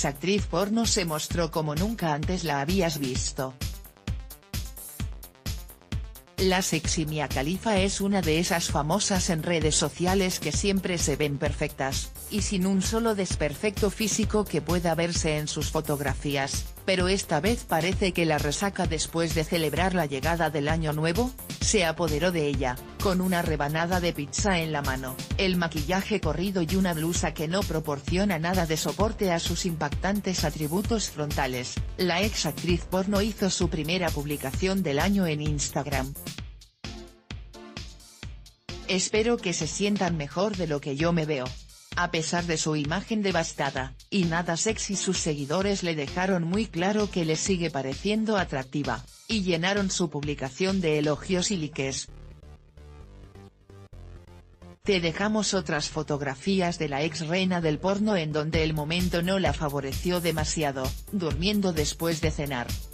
ex actriz porno se mostró como nunca antes la habías visto. La sexy Mia Khalifa es una de esas famosas en redes sociales que siempre se ven perfectas, y sin un solo desperfecto físico que pueda verse en sus fotografías, pero esta vez parece que la resaca después de celebrar la llegada del año nuevo, se apoderó de ella, con una rebanada de pizza en la mano, el maquillaje corrido y una blusa que no proporciona nada de soporte a sus impactantes atributos frontales. La ex actriz porno hizo su primera publicación del año en Instagram. Espero que se sientan mejor de lo que yo me veo. A pesar de su imagen devastada, y nada sexy, sus seguidores le dejaron muy claro que les sigue pareciendo atractiva, y llenaron su publicación de elogios y likes. Te dejamos otras fotografías de la ex reina del porno en donde el momento no la favoreció demasiado, durmiendo después de cenar.